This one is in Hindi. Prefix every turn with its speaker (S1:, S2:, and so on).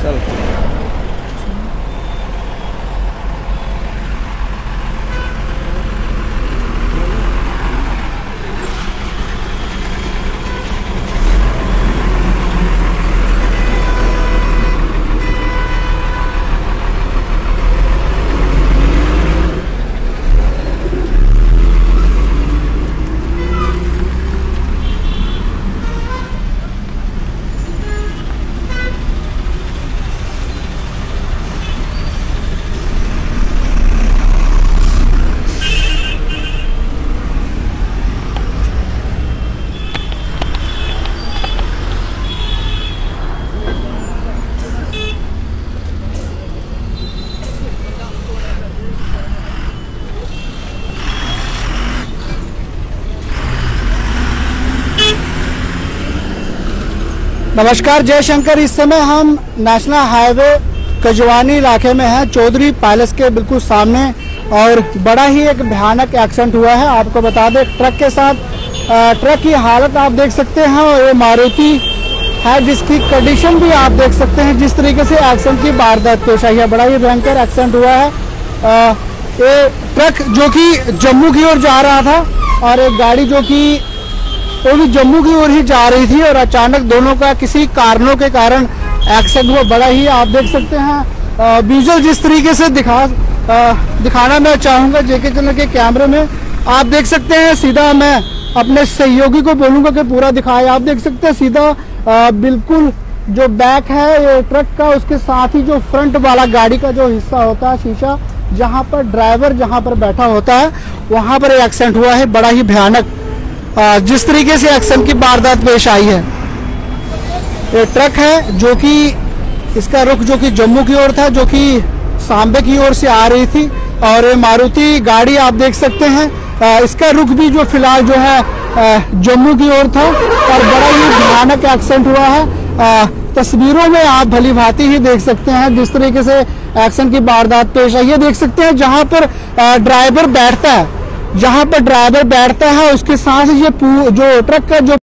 S1: चल।
S2: नमस्कार, जय शंकर। इस समय हम नेशनल हाईवे कजवानी इलाके में हैं, चौधरी पैलेस के बिल्कुल सामने, और बड़ा ही एक भयानक एक्सीडेंट हुआ है। आपको बता दें, ट्रक के साथ ट्रक की हालत आप देख सकते हैं, और ये मारुति है जिसकी कंडीशन भी आप देख सकते हैं। जिस तरीके से एक्सीडेंट की वारदात पेश आई है, बड़ा ही भयंकर एक्सीडेंट हुआ है। ये ट्रक जो कि जम्मू की ओर जा रहा था और एक गाड़ी जो कि वो भी जम्मू की ओर ही जा रही थी, और अचानक दोनों का किसी कारणों के कारण एक्सीडेंट हुआ। बड़ा ही आप देख सकते हैं विजुअल जिस तरीके से दिखाना मैं चाहूँगा जेके चैनल के कैमरे में। आप देख सकते हैं, सीधा मैं अपने सहयोगी को बोलूँगा कि पूरा दिखाए। आप देख सकते हैं सीधा बिल्कुल जो बैक है ये ट्रक का, उसके साथ ही जो फ्रंट वाला गाड़ी का जो हिस्सा होता है, शीशा, जहाँ पर ड्राइवर जहाँ पर बैठा होता है वहाँ पर एक्सीडेंट हुआ है। बड़ा ही भयानक जिस तरीके से एक्सीडेंट की वारदात पेश आई है। ये ट्रक है जो कि इसका रुख जो कि जम्मू की ओर था, जो कि सांबे की ओर से आ रही थी, और ये मारुति गाड़ी आप देख सकते हैं इसका रुख भी जो फिलहाल जो है जम्मू की ओर था, और बड़ा ही भयानक एक्सीडेंट हुआ है। तस्वीरों में आप भली भांति ही देख सकते हैं जिस तरीके से एक्सीडेंट की वारदात पेश आई है। देख सकते हैं जहां पर ड्राइवर बैठता है, जहां पर ड्राइवर बैठता है उसके साथ ये जो ट्रक का जो